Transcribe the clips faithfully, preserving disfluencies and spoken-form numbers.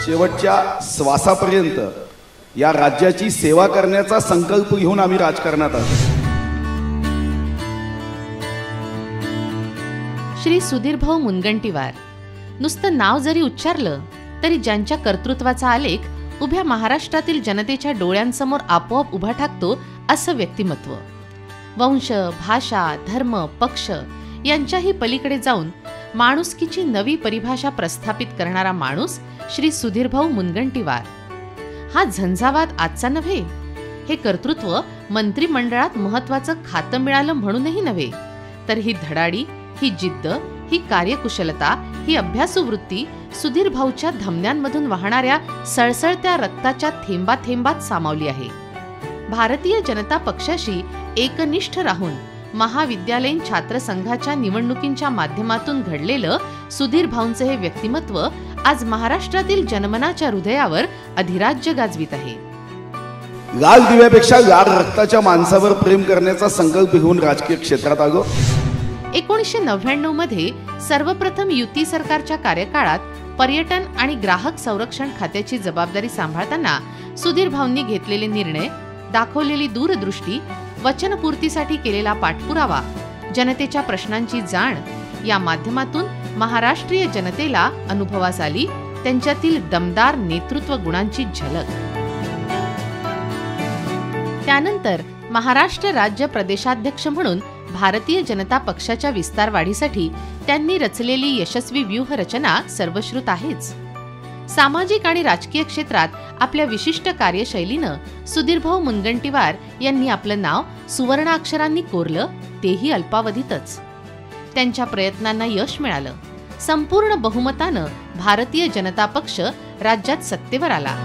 शेवटच्या श्वासापर्यंत या राज्याची सेवा करण्याचा संकल्प घेऊन आम्ही राजकारणात आलो. श्री सुधीरभाऊ मुनगंटीवार नुसतं नाव जरी उच्चारलं तरी ज्यांच्या कर्तृत्वाचा आलेख उभ्या महाराष्ट्रातील जनतेच्या डोळ्यांसमोर आपोआप उभा टाकतो असं व्यक्तिमत्व. वंश, भाषा, धर्म, पक्ष यांच्याही पलीकडे जाऊन माणुसकीची नवी परिभाषा प्रस्थापित करणारा माणूस श्री सुधीरभाऊ मुनगंटीवार. हा झंझावात आजचा नव्हे. हे कर्तृत्व मंत्रिमंडळात महत्वाचं खातं मिळालं म्हणूनही नव्हे, तर ही धडाडी, ही जिद्द, ही कार्यकुशलता, ही अभ्यासू वृत्ती सुधीरभाऊच्या धमन्यांमधून वाहणाऱ्या सळसळत्या रक्ताच्या थेंबा थेंबात सामावली आहे. भारतीय जनता पक्षाशी एकनिष्ठ राहून महाविद्यालयीन छात्र संघाच्या निवडणुकींच्या माध्यमातून घडलेलं सुधीरभाऊंचे हे व्यक्तिमत्व आज महाराष्ट्रातील जनमनाच्या हृदयावर अधिराज्य गाजवित आहे. लाल दिव्यापेक्षा लाल रक्ताच्या माणसावर प्रेम करण्याचा संकल्प घेऊन राजकीय क्षेत्रात आलो. एकोणीसशे नव्याण्णव मध्ये सर्वप्रथम युती सरकारच्या कार्यकाळात पर्यटन आणि ग्राहक संरक्षण खात्याची जबाबदारी सांभाळताना सुधीरभाऊंनी घेतलेले निर्णय, दाखवलेली दूरदृष्टी, वचनपूर्तीसाठी केलेला पाठपुरावा, जनतेच्या प्रश्नांची जाण या माध्यमातून महाराष्ट्रीय जनतेला अनुभवास आली त्यांच्यातील दमदार नेतृत्व गुणांची झलक. त्यानंतर महाराष्ट्र राज्य प्रदेशाध्यक्ष म्हणून भारतीय जनता पक्षाच्या विस्तार वाढीसाठी त्यांनी रचलेली यशस्वी व्यूहरचना सर्वश्रुत आहेच. सामाजिक आणि राजकीय क्षेत्रात आपल्या विशिष्ट कार्यशैलीनं सुधीरभाऊ मुनगंटीवार यांनी आपलं नाव सुवर्णाक्षरांनी कोरलं, तेही अल्पावधीतच. त्यांच्या प्रयत्नांना यश मिळालं. संपूर्ण बहुमतानं भारतीय जनता पक्ष राज्यात सत्तेवर आला.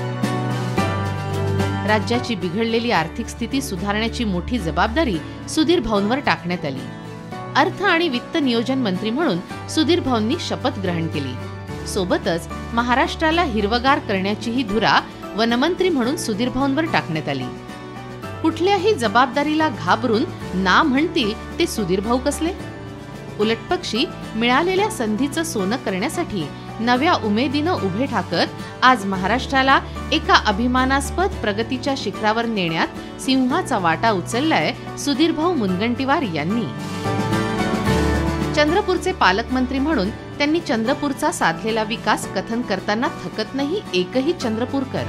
राज्याची बिघडलेली आर्थिक स्थिती सुधारण्याची मोठी जबाबदारी सुधीरभाऊंवर टाकण्यात आली. अर्थ आणि वित्त नियोजन मंत्री म्हणून सुधीरभाऊंनी शपथ ग्रहण केली. सोबतच महाराष्ट्राला हिरवगार करण्याचीही धुरा वनमंत्री म्हणून सुधीरभाऊंवर टाकण्यात आली. कुठल्याही जबाबदारीला घाबरून ना म्हणतील ते सुधीरभाऊ कसले. उलटपक्षी मिळालेल्या संधीचं सोनं करण्यासाठी नव्या उमेदीनं उभे ठाकत आज महाराष्ट्राला एका अभिमानास्पद प्रगतीच्या शिखरावर नेण्यात सिंहाचा वाटा उचललाय सुधीरभाऊ मुनगंटीवार यांनी. चंद्रपूरचे पालकमंत्री म्हणून त्यांनी चंद्रपूरचा साधलेला विकास कथन करताना थकत नाही एकही चंद्रपूरकर.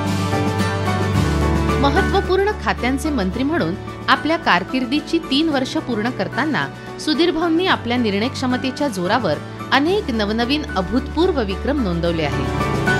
महत्वपूर्ण खात्यांचे मंत्री म्हणून आपल्या कारकिर्दीची तीन वर्ष पूर्ण करताना सुधीरभाऊंनी आपल्या निर्णय क्षमतेच्या जोरावर अनेक नवनवीन अभूतपूर्व विक्रम नोंदवले आहेत.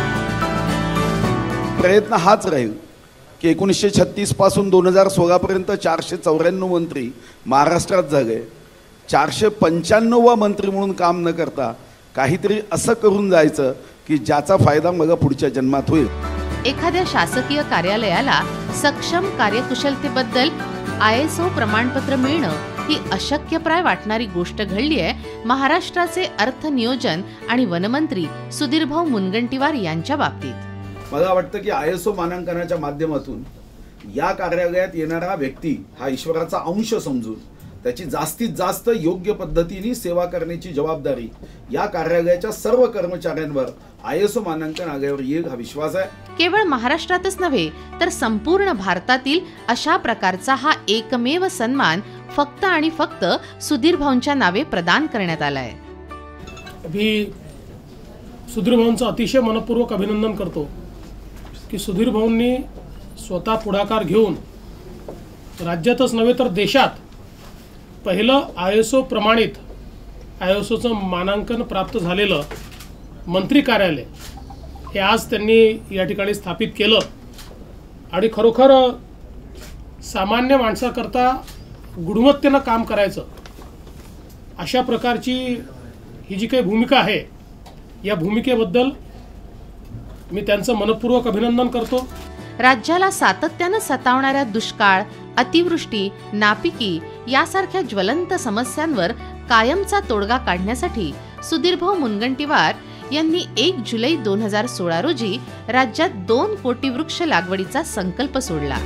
प्रयत्न हाच राहील की एकोणीसशे छत्तीस पासून दोन हजार सोळा पर्यंत चारशे चौऱ्याण्णव मंत्री महाराष्ट्रात झाले. चारशे पंच्याण्णव मंत्री म्हणून काम न करता काहीतरी असं करून जायचं की ज्याचा फायदा मग पुढच्या जन्मात होईल. एखाद्या शासकीय कार्यालयाला सक्षम कार्यकुशलतेबद्दल आय एस ओ प्रमाणपत्र मिळणं ही अशक्यप्राय वाटणारी गोष्ट घडली आहे महाराष्ट्राचे अर्थ नियोजन आणि वनमंत्री सुधीरभाऊ मुनगंटीवार यांच्या बाबतीत. मला वाटतं की आय एस ओ मानांकनाच्या माध्यमातून या कार्यालयात येणारा व्यक्ती हा ईश्वराचा अंश समजून त्याची जास्तीत जास्त योग्य पद्धतीने सेवा करण्याची जबाबदारी या कार्यालयाच्या सर्व कर्मचाऱ्यांवर आय एस ओ मानांकन आल्यावर येईल हा विश्वास आहे. केवळ महाराष्ट्रातच नव्हे तर संपूर्ण भारतातील अशा प्रकारचा हा एकमेव सन्मान फक्त आणि फक्त सुधीरभाऊंच्या नावे प्रदान करण्यात आलाय. मी सुधीरभाऊंचं अतिशय मनपूर्वक अभिनंदन करतो की सुधीरभाऊंनी स्वतः पुढाकार घेऊन राज्यातच नव्हे तर देशात पहिलं आय एस ओ प्रमाणित आय एस ओचं मानांकन प्राप्त झालेलं मंत्री कार्यालय हे आज त्यांनी या ठिकाणी स्थापित केलं. आणि खरोखर सामान्य माणसाकरता गुणवत्तेनं काम करायचं अशा प्रकारची ही जी काही भूमिका आहे या भूमिकेबद्दल मी त्यांचं मनपूर्वक अभिनंदन करतो. राज्याला सातत्यानं सतावणाऱ्या दुष्काळ, अतिवृष्टी, नापिकी यासारख्या ज्वलंत समस्यांवर कायमचा तोडगा काढण्यासाठी सुधीरभाऊ मुनगंटीवार यांनी एक जुलै दोन हजार सोळा रोजी राज्यात दोन कोटी वृक्ष लागवडीचा संकल्प सोडला.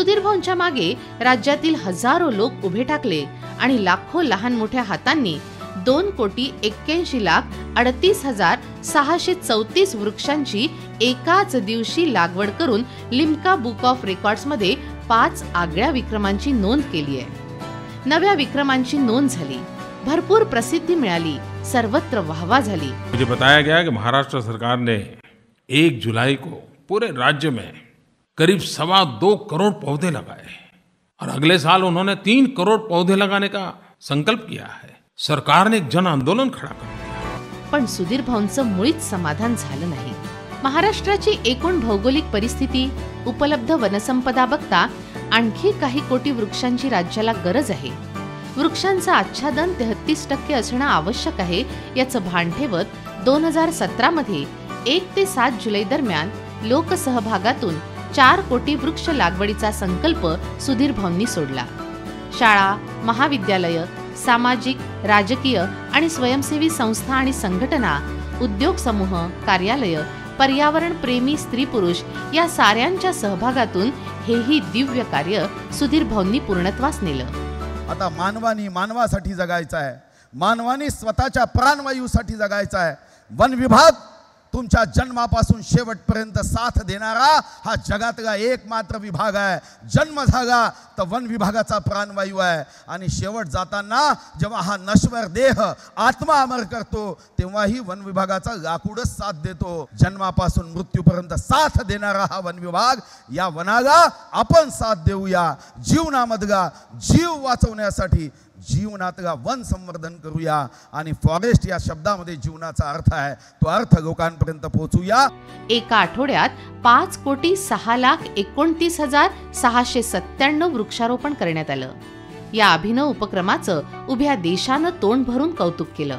सुधीर भाऊंच्या मागे राज्यातील हजारो लोक उभे टाकले आणि लाखो लहान मोठ्या हातांनी दोन कोटी एक्क्याऐंशी लाख अडतीस हजार सहाशे चौतीस वृक्षांची एकाच दिवशी लागवड करून लिम्का बुक ऑफ रेकॉर्ड्स मध्ये पाच आगळ्या विक्रमांची नोंद केली आहे. नव्या विक्रमांची नोंद झाली, भरपूर प्रसिद्धी मिळाली, सर्वत्र वाहवा झाली. मुझे बताया गया कि महाराष्ट्र सरकार ने एक जुलाई को पूरे राज्य में करीब सवा दो करोड़ पौधे लगाए और अगले साल उन्होंने तीन करोड़ पौधे लगाने का संकल्प किया है. सरकार ने एक जन आंदोलन खड़ा कर दिया. पण सुधीर भाऊंचं मुळीच समाधान झालं नाही. महाराष्ट्राची एकूण भौगोलिक परिस्थिती, उपलब्ध वनसंपदा बघता आणखी काही कोटी वृक्षांची राज्याला गरज आहे. वृक्षांचं आच्छादन तेहतीस टक्के असणं आवश्यक आहे याचं भान ठेवत दोन हजार सतरा मध्ये एक ते सात जुलै दरम्यान लोकसहभागातून चार कोटी वृक्ष लागवडीचा संकल्प सुधीर भाऊंनी सोडला. शाळा, महाविद्यालय, सामाजिक, राजकीय आणि स्वयंसेवी संस्था आणि संघटना, उद्योग समूह, कार्यालय, पर्यावरण प्रेमी स्त्री पुरुष या साऱ्यांच्या सहभागातून हेही दिव्य कार्य सुधीर भाऊंनी पूर्णत्वास नेलं. आता मानवानी मानवासाठी जगायचं आहे, मानवानी स्वतःच्या प्राणवायूसाठी जगायचं आहे. वन विभाग तुमच्या जन्मापासून शेवटपर्यंत साथ देणारा हा जगातला एकमात्र विभाग आहे. जन्म झाला तर वन विभागाचा प्राणवायू आहे आणि शेवट जाताना जेव्हा हा नश्वर देह आत्मा अमर करतो तेव्हाही वन विभागाचा लाकूडच साथ देतो. जन्मापासून मृत्यूपर्यंत साथ देणारा हा वन विभाग, या वनाला आपण साथ देऊया. जीवनामधला जीव वाचवण्यासाठी जीवनातला वन संवर्धन करूया आणि फॉरेस्ट या शब्दामध्ये जीवनाचा अर्थ आहे, तो अर्थ लोकांपर्यंत पोहोचूया. एका आठवड्यात पाच कोटी सहा लाख एकोणतीस हजार सहाशे सत्त्याण्णव वृक्षारोपण करण्यात आलं. या अभिनव उपक्रमाचं उभ्या देशानं तोंड भरून कौतुक केलं.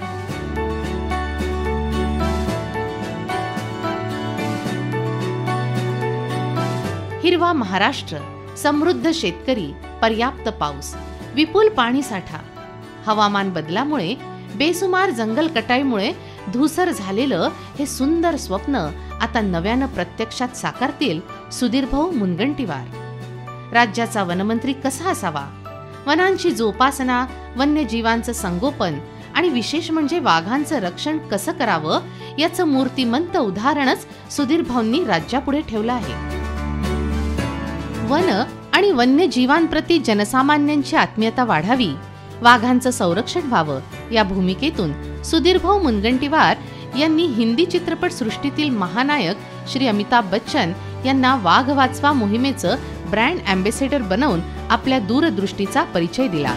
हिरवा महाराष्ट्र, समृद्ध शेतकरी, पर्याप्त पाऊस, विपुल पाणी साठा. हवामान बदलामुळे, बेसुमार जंगल कटाईमुळे धूसर झालेलं हे सुंदर स्वप्न आता नव्यानं प्रत्यक्षात साकारतील सुधीर भाऊ मुनगंटीवार. राज्याचा वनमंत्री कसा असावा, वनांची जोपासना, वन्यजीवांचं संगोपन आणि विशेष म्हणजे वाघांचं रक्षण कसं करावं याचं मूर्तिमंत उदाहरणच सुधीर भाऊंनी राज्यापुढे ठेवलं आहे. वन आणि वन्यजीवांप्रती जनसामान्यांची आत्मीयता वाढावी, वाघांचं संरक्षण व्हावं या भूमिकेतून सुधीर भाऊ मुनगंटीवार यांनी हिंदी चित्रपट सृष्टीतील महानायक श्री अमिताभ बच्चन यांना वाघ वाचवा मोहिमेचं ब्रँड अँबॅसेडर बनवून आपल्या दूरदृष्टीचा परिचय दिला.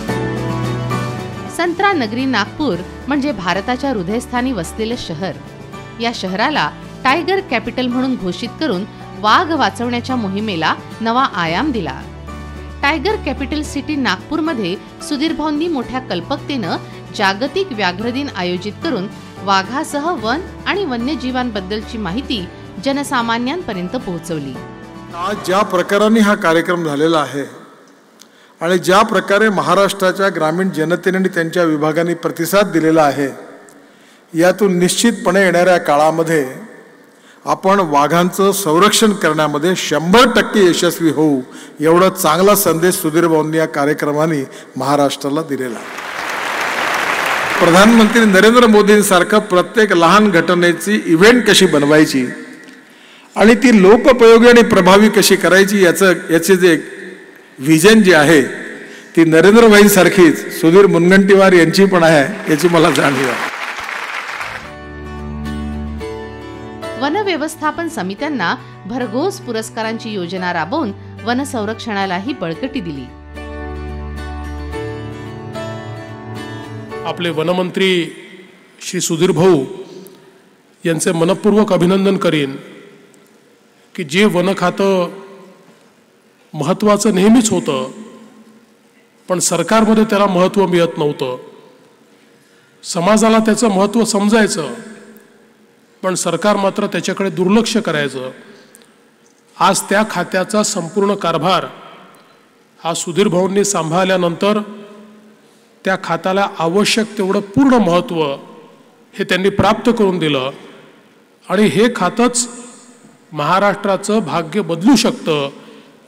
संत्रा नगरी नागपूर म्हणजे भारताच्या हृदयस्थानी वसलेलं शहर. या शहराला टायगर कॅपिटल म्हणून घोषित करून वाघ वाचवण्याच्या मोहिमेला नवा आयाम दिला. टायगर कॅपिटल सिटी नागपूरमध्ये सुधीर भाऊंनी मोठ्या कल्पकतेनं जागतिक व्याघ्र दिन आयोजित करून वाघासह वन आणि वन्यजीवांबद्दलची माहिती जनसामान्यांपर्यंत पोहोचवली. आज ज्या प्रकाराने हा कार्यक्रम झालेला आहे आणि ज्या प्रकारे महाराष्ट्राच्या ग्रामीण जनतेने आणि त्यांच्या विभागांनी प्रतिसाद दिलेला आहे, यातून निश्चितपणे येणाऱ्या काळामध्ये आपण वाघांचं संरक्षण करण्यामध्ये शंभर टक्के यशस्वी होऊ, एवढा चांगला संदेश सुधीर भाऊंनी या कार्यक्रमाने महाराष्ट्राला दिलेला आहे. प्रधानमंत्री नरेंद्र मोदींसारखं प्रत्येक लहान घटनेची इव्हेंट कशी बनवायची आणि ती लोकोपयोगी आणि प्रभावी कशी करायची याचं याचे जे व्हिजन जे आहे ती नरेंद्र भाईंसारखीच सुधीर मुनगंटीवार यांची पण आहे, याची मला जाणीव आहे. वन व्यवस्थापन समित्यांना भरघोस पुरस्कारांची योजना राबवून वन संरक्षणालाही बळकटी दिली. आपले वनमंत्री श्री सुधीर भाऊ यांचे मनपूर्वक अभिनंदन करीन की जे वन खातं महत्त्वाचं नेहमीच होतं, पण सरकारमध्ये त्याला महत्त्व मिळत नव्हतं. समाजाला त्याचं महत्त्व समजायचं, पण सरकार मात्र त्याच्याकडे दुर्लक्ष करायचं. आज त्या खात्याचा संपूर्ण कारभार हा सुधीर भाऊंनी सांभाळल्यानंतर त्या खात्याला आवश्यक तेवढं पूर्ण महत्त्व हे त्यांनी प्राप्त करून दिलं आणि हे खातंच महाराष्ट्राचं भाग्य बदलू शकतं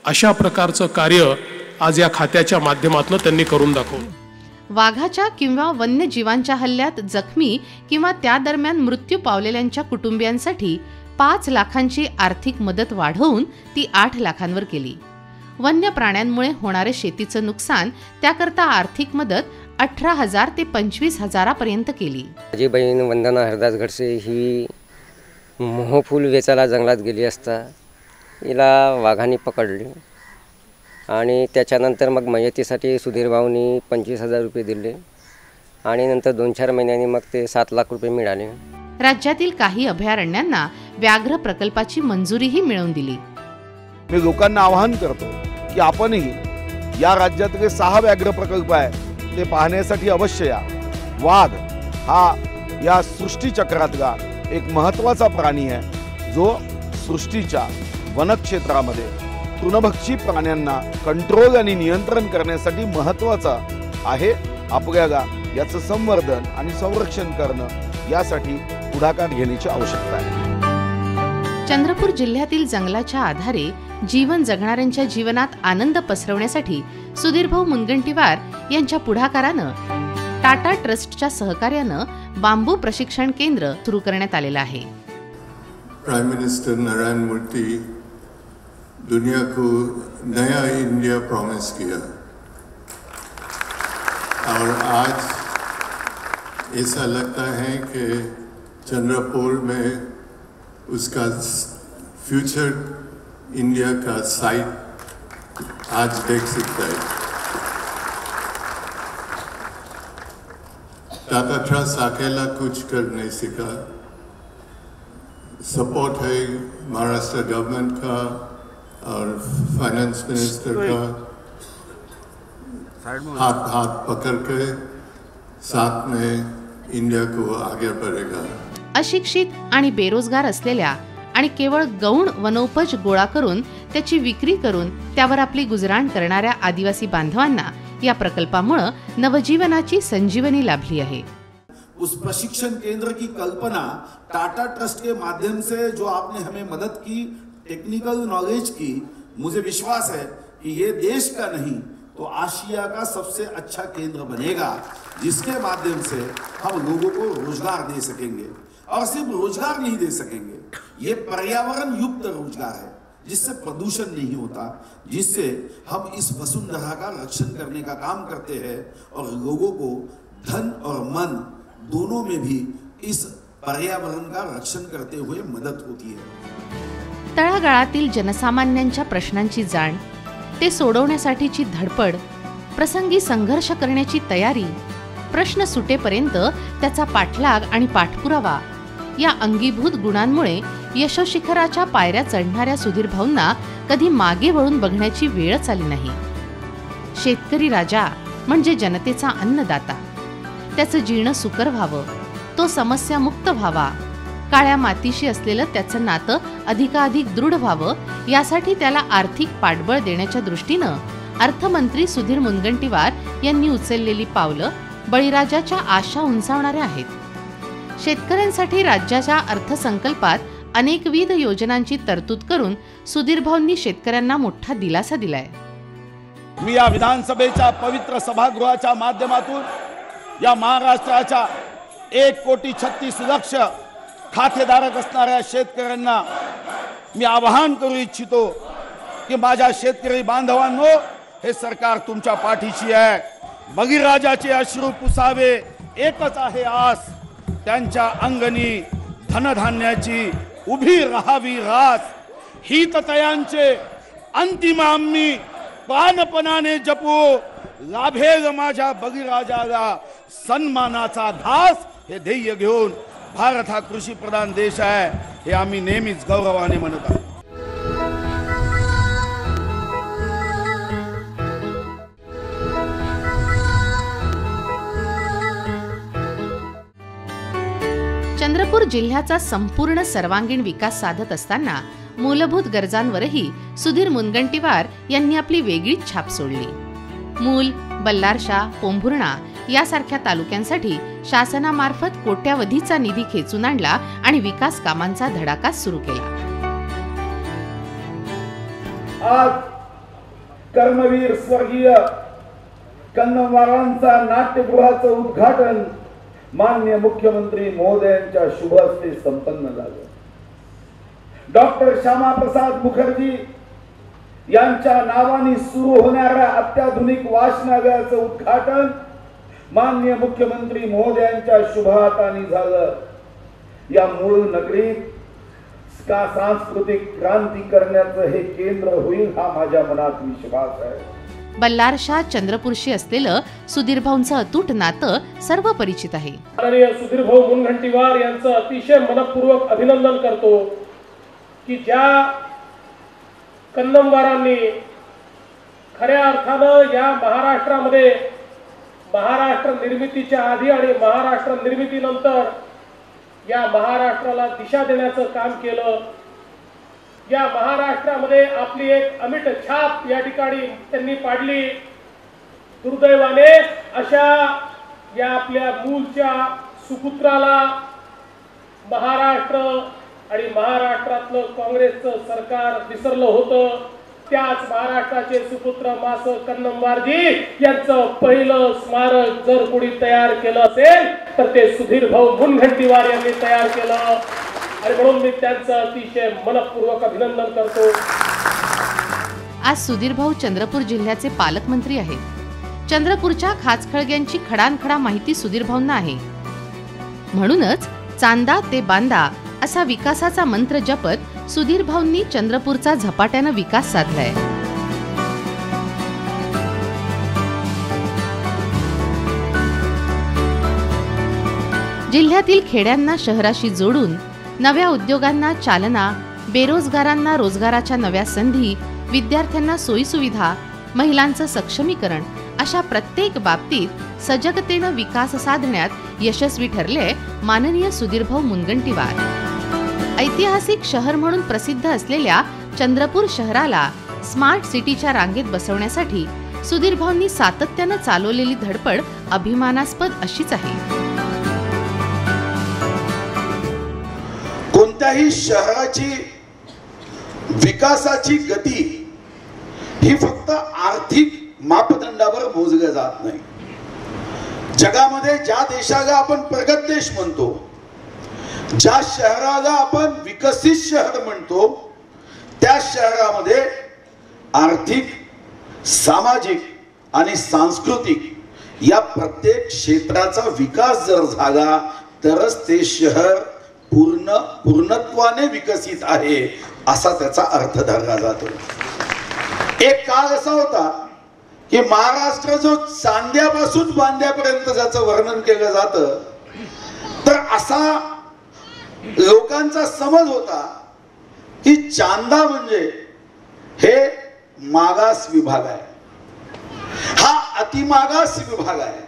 अशा प्रकारचं कार्य आज या खात्याच्या माध्यमातून त्यांनी करून दाखवलं. वाघाच्या किंवा वन्यजीवांच्या हल्ल्यात जखमी किंवा त्या दरम्यान मृत्यू पावलेल्यांच्या कुटुंबियांसाठी पाच लाखांची आर्थिक मदत वाढवून ती आठ लाखांवर केली. वन्य प्राण्यांमुळे होणारे शेतीचं नुकसान त्याकरता आर्थिक मदत अठरा हजार ते पंचवीस हजारापर्यंत केली. माझी बहीण वंदना हरदास घडसे ही मोहफूल वेचायला जंगलात गेली असता हिला वाघाने पकडली आणि त्याच्यानंतर मग मयतीसाठी सुधीर भाऊनी पंचवीस हजार रुपये दिले आणि नंतर दोन चार महिन्यांनी मग ते सात लाख रुपये मिळाले. राज्यातील काही अभयारण्यांना व्याघ्र प्रकल्पाची मंजुरीही मिळवून दिली. मी लोकांना आवाहन करतो की आपणही या राज्यातले सहा व्याघ्र प्रकल्प आहे ते पाहण्यासाठी अवश्य या. वाघ हा या सृष्टीचक्रातला एक महत्त्वाचा प्राणी आहे जो सृष्टीच्या वनक्षेत्रामध्ये तृणभक्षी प्राण्यांना कंट्रोल आणि नियंत्रण करण्यासाठी महत्त्वाचा आहे. आपल्याला याचं संवर्धन आणि संरक्षण करणं यासाठी पुढाकार घेण्याची आवश्यकता आहे. चंद्रपूर जिल्ह्यातील जंगलाच्या आधारे जीवन जगणाऱ्यांच्या जीवनात आनंद पसरवण्यासाठी सुधीरभाऊ मुनगंटीवार यांच्या पुढाकारानं टाटा ट्रस्टच्या सहकार्यानं बांबू प्रशिक्षण केंद्र सुरू करण्यात आलेलं आहे. प्राइम मिनिस्टर नारायण मूर्ति दुनिया को नया इंडिया प्रॉमिस किया और आज ऐसा लगता है कि चंद्रपुर में उसका फ्यूचर इंडिया का साइट आज देख सकता है. टाटा ट्रस्ट अकेला कुछ कर नहीं सका. सपोर्ट है महाराष्ट्र गवर्नमेंट का और फाइनेंस मिनिस्टर का हाथ हाथ पकड़ के साथ में इंडिया को आगे बढ़ेगा. अशिक्षित आणि बेरोजगार असलेल्या आणि केवळ गौण वनोपज गोळा करून त्याची विक्री करून त्यावर आपली गुजराण करणाऱ्या आदिवासी बांधवांना या प्रकल्पामुळे नवजीवनाची संजीवनी लाभली आहे. उस प्रशिक्षण केंद्र की कल्पना टाटा ट्रस्ट के माध्यम से जो आपने हमें मदद की, टेक्निकल नॉलेज की, मुझे विश्वास है कि ये देश का नहीं तो आशिया का सबसे अच्छा केंद्र बनेगा जिसके माध्यम से हम लोगों को रोजगार दे सकेंगे. और सिर्फ रोजगार नहीं दे सकेंगे, ये पर्यावरण युक्त रोजगार है जिससे प्रदूषण नहीं होता, जिससे हम इस वसुंधरा का रक्षण करने का काम करते हैं और लोगों को धन और मन दोनों में भी इस पर्यावरण का रक्षण करते हुए मदत होती है. तळागाळातील जनसामान्यांच्या प्रश्नांची जाण, ते सोडवण्यासाठीची धडपड, प्रसंगी संघर्ष करण्याची तयारी, प्रश्न सुटेपर्यंत त्याचा पाठलाग आणि पाठपुरावा या अंगीभूत गुणांमुळे यशोशिखराच्या पायऱ्या चढणाऱ्या सुधीरभाऊंना कधी मागे वळून बघण्याची वेळच आली नाही. शेतकरी राजा म्हणजे जनतेचा अन्नदाता. त्याचं जीर्ण सुकर व्हावं, तो समस्यामुक्त व्हावा, काळ्या मातीशी असलेलं त्याचं नातं अधिकाधिक दृढ व्हावं यासाठी त्याला आर्थिक पाठबळ देण्याच्या दृष्टीनं अर्थमंत्री सुधीर मुनगंटीवार यांनी उचललेली पावलं बळीराजाच्या आशा उंचावणाऱ्या आहेत. शेतकऱ्यांसाठी राज्याच्या अर्थसंकल्पात अनेकविध योजनांची तरतूद करून सुधीरभाऊंनी शेतकऱ्यांना मोठा दिलासा दिलाय. मी या विधानसभेच्या पवित्र सभागृहाच्या माध्यमातून या महाराष्ट्राच्या एक कोटी छत्तीस लक्ष खातेधारक असणाऱ्या शेतकऱ्यांना मी आवाहन करू इच्छितो की माझ्या शेतकरी बांधवांनो, हे सरकार तुमच्या पाठीशी आहे. बळीराजाचे अश्रू पुसावे एकच आहे आस, त्यांच्या अंगणी धनधान्याची उभी राहावी रास. हिततयांचे अंतिम आम्ही प्राणपणाने जपू, लाभेल माझ्या बळीराजाला सन्मानाचा धास. हे ध्येय घेऊन भारत हा कृषी प्रधान देश आहे हे आम्ही नेहमीच गौरवाने म्हणत आहोत. चंद्रपूर जिल्ह्याचा संपूर्ण सर्वांगीण विकास साधत असताना मूलभूत गरजांवरही सुधीर मुनगंटीवार यांनी आपली वेगळीच छाप सोडली. मूल, बल्लारशा, पोंभुर्णा यासारख्या तालुक्यांसाठी शासनामार्फत कोट्यावधीचा निधी खेचून आणला आणि विकास कामांचा धडाका सुरू केला. आज कर्मवीर स्वर्गीय कन्नमवारांचा नाट्यगृहाचं उद्घाटन माननीय मुख्यमंत्री महोदयांच्या शुभ हस्ते संपन्न झालं. डॉक्टर श्यामाप्रसाद मुखर्जी यांच्या नावाने सुरू होणाऱ्या अत्याधुनिक वाचनालयाचं उद्घाटन माननीय मुख्यमंत्री महोदयांच्या शुभ हाताने झालं. या मूळ नगरीत का सांस्कृतिक क्रांती करण्याचं हे केंद्र होईल हा माझ्या मनात विश्वास आहे. बल्लारशाह चंद्रपूरशी असलेलं सुधीरभाऊंचं अतूट नातं सर्व परिचित आहे. माननीय सुधीरभाऊ मुनगंटीवार यांचं अतिशय मनपूर्वक अभिनंदन करतो की ज्या कन्नमवारांनी खऱ्या अर्थानं या महाराष्ट्रामध्ये महाराष्ट्र निर्मितीच्या आधी आणि महाराष्ट्र निर्मितीनंतर या महाराष्ट्राला दिशा देण्याचं काम केलं. या महाराष्ट्रामध्ये आपली एक अमिट छाप या ठिकाणी त्यांनी पाडली. दुर्दैवाने अशा या आपल्या मूळच्या सुपुत्राला महाराष्ट्र आणि महाराष्ट्रातलं काँग्रेसचं सरकार विसरलं होतं. त्याच महाराष्ट्राचे सुपुत्र मास कन्नमवारजी यांचं पहिलं स्मारक जर कोणी तयार केलं असेल तर ते सुधीरभाऊ मुनगंटीवार यांनी तयार केलं आणि म्हणून मी त्यांचं अतिशय मनपूर्वक अभिनंदन करतो. आज सुधीरभाऊ चंद्रपूर जिल्ह्याचे पालकमंत्री आहेत. चंद्रपूरच्या खाचखळग्यांची खडानखडा माहिती सुधीरभाऊंना आहे. म्हणूनच चांदा ते बांदा असा विकासाचा मंत्र जपत सुधीरभाऊंनी चंद्रपूरचा झपाट्यानं विकास साधलाय. जिल्ह्यातील खेड्यांना शहराशी जोडून नव्या उद्योगांना चालना, बेरोजगारांना रोजगाराच्या नव्या संधी, विद्यार्थ्यांना सोयीसुविधा, महिलांचं सक्षमीकरण अशा प्रत्येक बाबतीत सजगतेनं विकास साधण्यात यशस्वी ठरले माननीय सुधीरभाऊ मुनगंटीवार. ऐतिहासिक शहर म्हणून प्रसिद्ध असलेल्या चंद्रपूर शहराला स्मार्ट सिटीच्या रांगेत बसवण्यासाठी सुधीरभाऊंनी सातत्यानं चालवलेली धडपड अभिमानास्पद अशीच आहे. कोणत्याही शहराची विकासाची गती ही फक्त आर्थिक मापदंडावर मोजल्या जात नाही. जगामध्ये ज्या देशाला आपण प्रगत देश म्हणतो, ज्या शहराला आपण विकसित शहर म्हणतो, त्या शहरामध्ये आर्थिक, सामाजिक आणि सांस्कृतिक या प्रत्येक क्षेत्राचा विकास जर झाला तरच ते शहर पूर्ण पूर्णत्वाने विकसित आहे असा त्याचा अर्थ धरला जातो. एक काळ असा होता की महाराष्ट्र जो चांद्यापासून बांद्यापर्यंत ज्याचं वर्णन केलं जातं, तर असा लोकांचा समज होता की चांदा म्हणजे हे मागास विभाग आहे, हा अतिमागास विभाग आहे.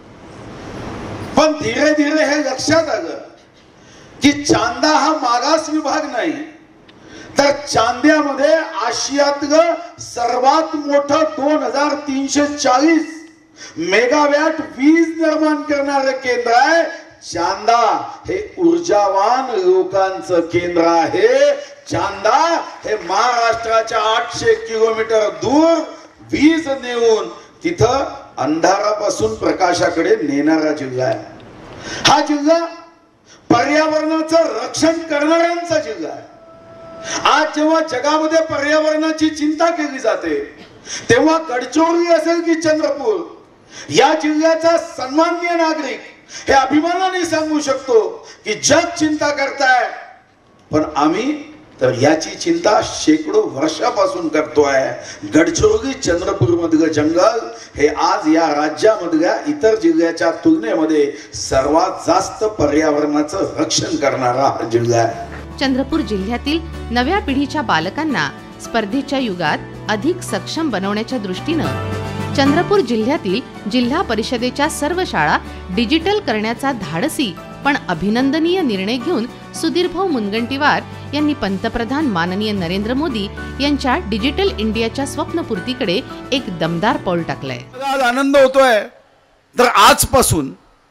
पण धीरे धीरे हे लक्षात आलं की चांदा हा मागास विभाग नाही, तर चांद्यामध्ये आशियातलं सर्वात मोठं दोन हजार तीनशे चाळीस मेगावॅट वीज निर्माण करणारं केंद्र आहे. चांदा हे ऊर्जावान लोकांचं केंद्र आहे. चांदा हे महाराष्ट्राच्या आठशे किलोमीटर दूर वीज नेऊन तिथं अंधारापासून प्रकाशाकडे नेणारा जिल्हा आहे. हा जिल्हा पर्यावरणाचं रक्षण करणाऱ्यांचा जिल्हा आहे. आज जेव्हा जगामध्ये पर्यावरणाची चिंता केली जाते, तेव्हा गडचिरोली असेल की चंद्रपूर, या जिल्ह्याचा सन्माननीय नागरिक हे अभिमानाने सांगू शकतो की जग चिंता करताय, पण आम्ही तर याची चिंता शेकडो वर्षापासून करतोय. गडचिरोली चंद्रपूर मधलं जंगल हे आज या राज्यामधल्या इतर जिल्ह्याच्या तुलनेमध्ये सर्वात जास्त पर्यावरणाचं रक्षण करणारा हा जिल्हा आहे. चंद्रपूर जिल्ह्यातील नव्या पिढीच्या बालकांना स्पर्धेच्या युगात अधिक सक्षम बनवण्याच्या दृष्टीनं चंद्रपूर जिल्ह्यातील जिल्हा परिषदेच्या सर्व शाळा डिजिटल करण्याचा धाडसी पण अभिनंदनीय निर्णय घेऊन सुधीरभाऊ मुनगंटीवार यांनी पंतप्रधान माननीय नरेंद्र मोदी यांच्या डिजिटल इंडियाच्या स्वप्नपूर्तीकडे एक दमदार पाऊल टाकलंय. आज आनंद होतोय. तर आजपासून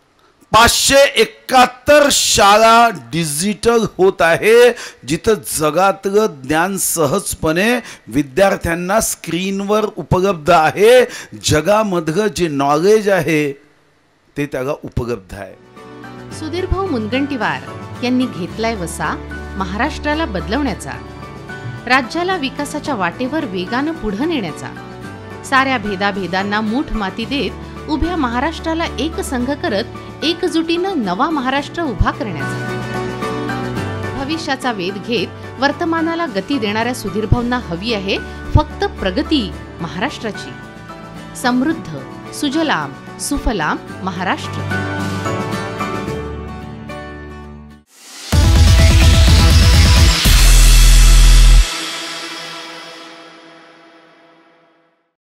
पाचशे एकाहत्तर शाळा डिजिटल होत आहे, जिथं जगातलं ज्ञान सहजपणे विद्यार्थ्यांना स्क्रीनवर उपलब्ध आहे. जगामधलं जे नॉलेज आहे ते त्याला उपलब्ध आहे. सुधीरभाऊ मुनगंटीवार यांनी घेतलाय वसा महाराष्ट्राला बदलवण्याचा, राज्याला विकासाच्या वाटेवर वेगानं पुढे नेण्याचा, साऱ्या भेदाभेदांना मूठ माती देत उभ्या महाराष्ट्राला एक संघ करत एकजुटीनं नवा महाराष्ट्र उभा करण्याचा. भविष्याचा वेध घेत वर्तमानाला गती देणाऱ्या सुधीरभाऊंना हवी आहे फक्त प्रगती महाराष्ट्राची. समृद्ध, सुजलाम, सुफलाम महाराष्ट्र.